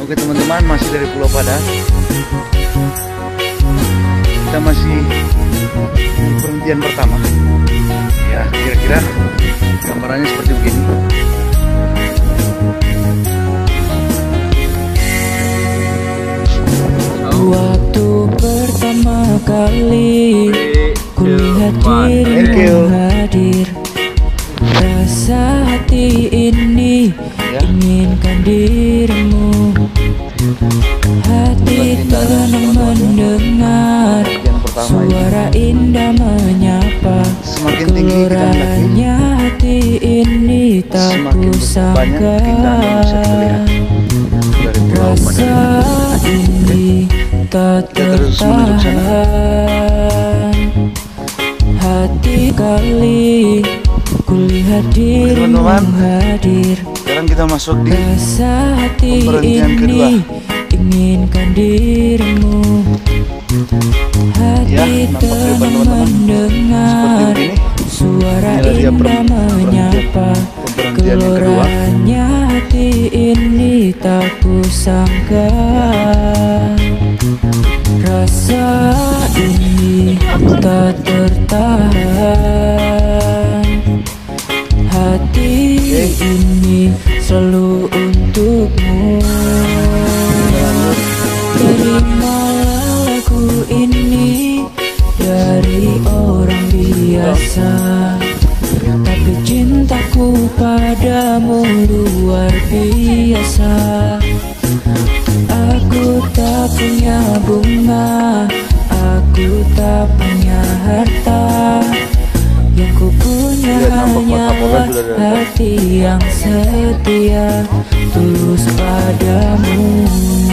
Oke teman-teman, masih dari Pulau Padar. Kita masih di perhentian pertama. Ya, kira-kira gambarannya seperti begini. Waktu pertama kali kulihat dirimu hadir, rasa hati ini inginkan dirimu. Hati tenang mendengar suara indah menyapa. Geloranya hati ini tak kusangka. Rasa ini tak tertahan. Hati kali kulihat dirimu hadir. Sekarang kita masuk di rasa hati pemberhentian kedua. Inginkan dirimu. Hati tenang mendengar suara indah menyapa. Geloranya hati ini tak kusangka. Rasa ini tak tertahan. Hati ini selalu untukmu. Terimalah lagu ini dari orang biasa, tapi cintaku padamu luar biasa. Aku tak punya bunga, aku tak punya harta. Yang ku punya hanyalah hati yang setia, tulus padamu.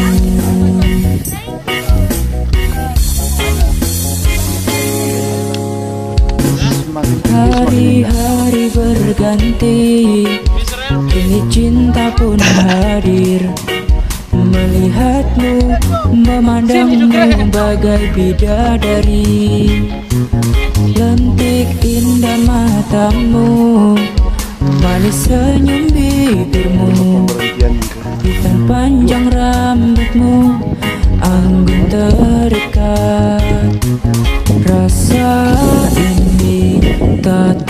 Hari-hari berganti, kini cinta pun hadir. Melihatmu, memandangmu bagai bidadari. Lentik indah matamu, manis senyum bibirmu. Hitam panjang rambutmu, anggun terikat. Rasa ini tak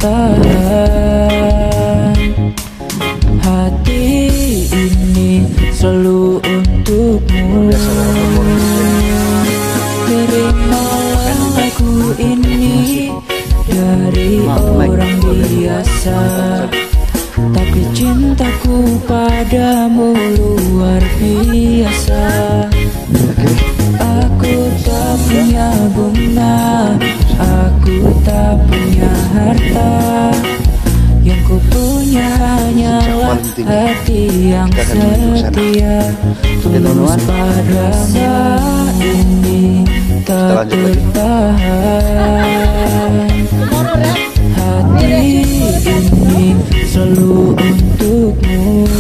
tertahan. Hati ini selalu untukmu. Terimalah lagu ini dari orang biasa, tapi cintaku padamu luar biasa. Aku tak punya bunga, aku tak punya harta. Yang ku punya hanyalah hati yang setia, tulus padamu. Ini tak tertahan. Hati ini selalu untukmu.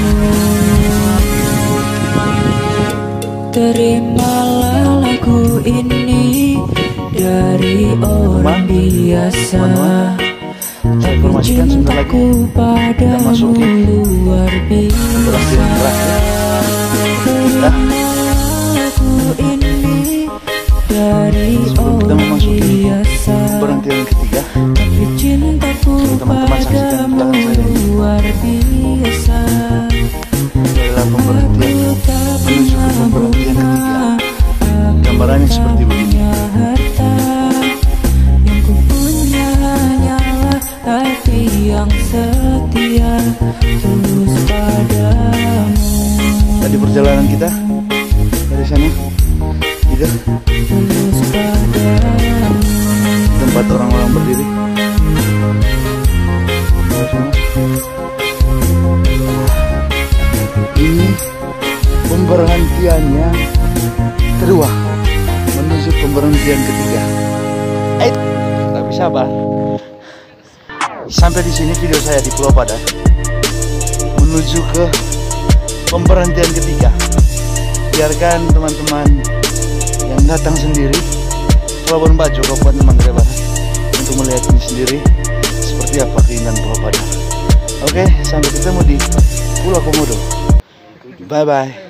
Terimalah lagu ini dari orang biasa, tapi cintaku padamu luar biasa. Terimalah lagu ini dari orang biasa, tapi cintaku padamu luar biasa. Menuju ke pemberhentian ketiga. Gambarannya seperti begini. Yang ku punya hanyalah hati yang setia, tulus padamu. Tadi perjalanan kita dari sana, gitu. Tulus padamu. Tempat orang-orang berdiri. Ini pemberhentiannya kedua, menuju pemberhentian ketiga. Tapi sabar. Sampai di sini video saya di Pulau Padar, menuju ke pemberhentian ketiga. Biarkan teman-teman yang datang sendiri ke Labuan Bajo, Kabupaten Manggarai Barat, untuk melihat ini sendiri seperti apa keindahan Pulau Padar. Oke, sampai ketemu di Pulau Komodo. Bye bye.